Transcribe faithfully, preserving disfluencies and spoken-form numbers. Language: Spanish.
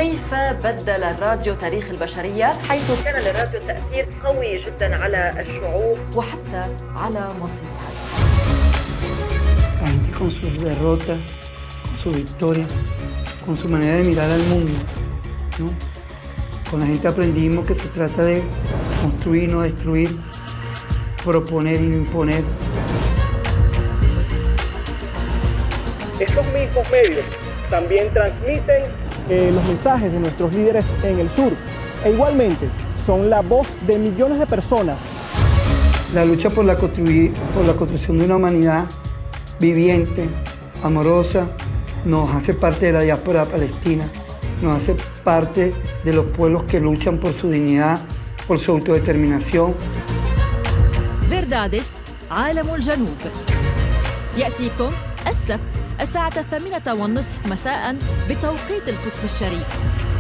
كيف بدل الراديو تاريخ البشرية، حيث كان للراديو تأثير قوي جدا على الشعوب وحتى على مصيرها. La gente con sus derrotas, con sus victorias, con su manera de mirar al mundo, ¿no? Con la gente aprendimos que se trata de construir, no destruir, proponer y no imponer. Estos mismos medios también transmiten eh, los mensajes de nuestros líderes en el sur e igualmente son la voz de millones de personas. La lucha por la, por la construcción de una humanidad viviente, amorosa, nos hace parte de la diáspora palestina, nos hace parte de los pueblos que luchan por su dignidad, por su autodeterminación. فيرداديس عالم الجنوب يأتيكم السبت الساعة الثامنة والنصف مساء بتوقيت القدس الشريف.